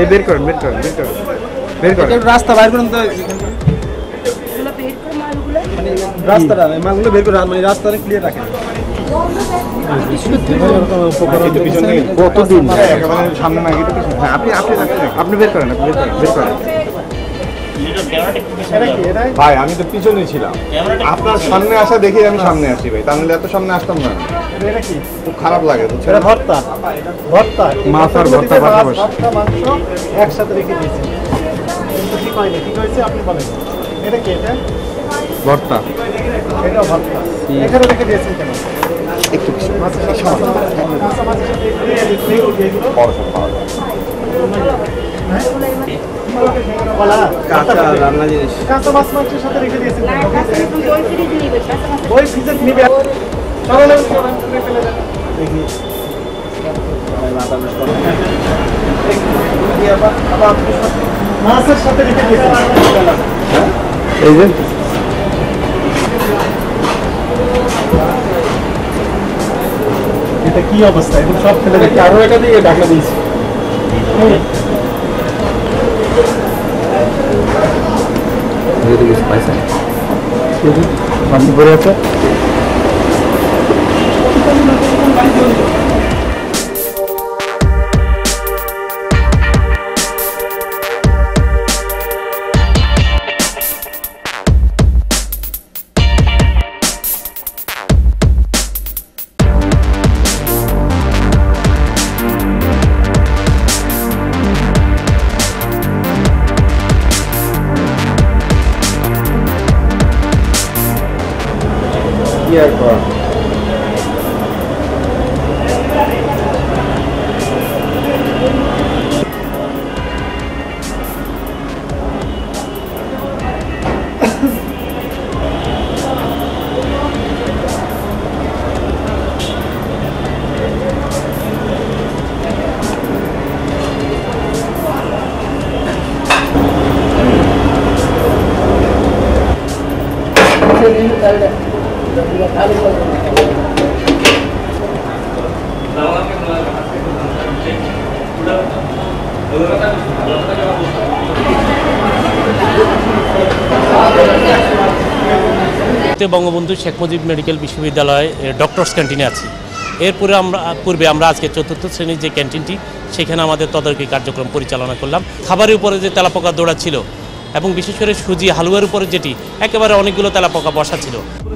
বের করেন রাস্তা বাইর করেন তো রাস্তাটা মালগুলো বের করে মানে রাস্তাটা ক্লিয়ার রাখেন কতদিন সামনে না গিয়ে আপনি বের করেন ভাই আমি তো পিছনে ছিলাম আপনার সামনে আসা দেখে আমি সামনে আসি ভাই তাহলে এত সামনে আসতাম না খুব খারাপ লাগে ভর্তা মাছ আর ভর্তা মাংস একসাথে রেখে দিয়েছি ঠিক হয়নি ঠিক হয়েছে আপনি বলেন এটা কি এটা ভর্তা এটা ভর্তা এখানে রেখে দিয়েছেন কেন একটু রান্না জিনিস কাঁচা মাছ মাংসের সাথে রেখে দিয়েছেন ওই ফ্রিজে নিবে মাছের সাথে রেখে দিয়েছেন এই যে এটা কি অবস্থা এখন সব ফেলে রেখে আরো এটা দিয়ে ঢাকা দিয়েছি পরে আছে বঙ্গবন্ধু শেখ মুজিব মেডিকেল বিশ্ববিদ্যালয় ডক্টরস ক্যান্টিনে আছি। এরপরে পূর্বে আমরা আজকে চতুর্থ শ্রেণীর যে ক্যান্টিনটি সেখানে আমাদের তদারকি কার্যক্রম পরিচালনা করলাম। খাবারের উপরে যে তেলাপোকা দৌড়া ছিল এবং বিশেষ করে সুজি হালুয়ার উপরে যেটি একেবারে অনেকগুলো তেলাপোকা বসা ছিল।